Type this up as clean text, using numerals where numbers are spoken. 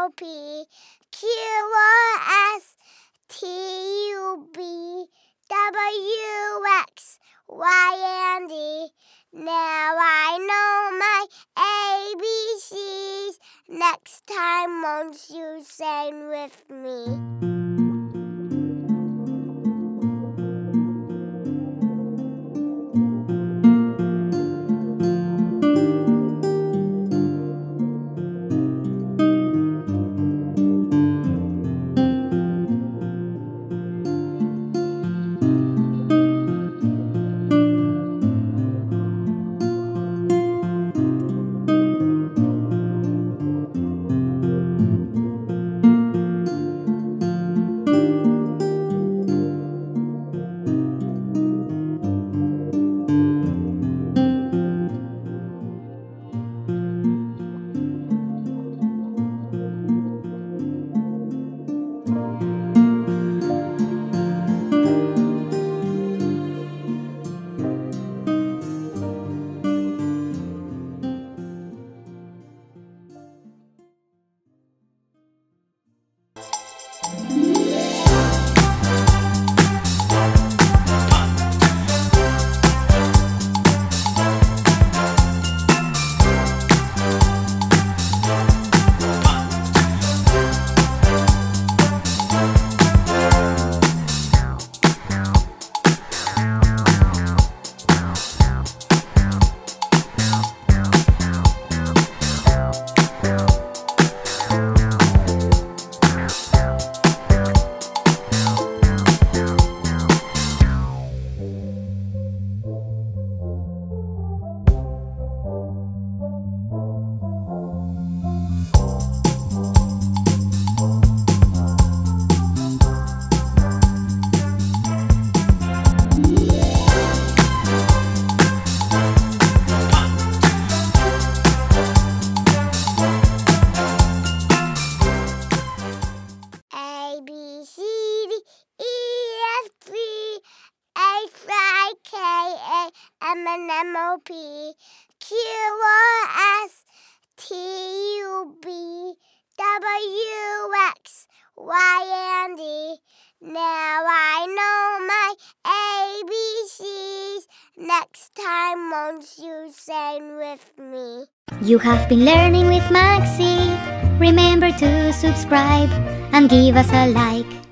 M-N-M-O-P, Q-R-S-T-U-B-W-X-Y-and-Z. Now I know my ABCs. Next time, won't you sing with me? M-N-M-O-P, Q-R-S-T-U-B-W-X-Y-and-Z. Now I know my ABCs. Next time, won't you sing with me? You have been learning with Maxy. Remember to subscribe and give us a like.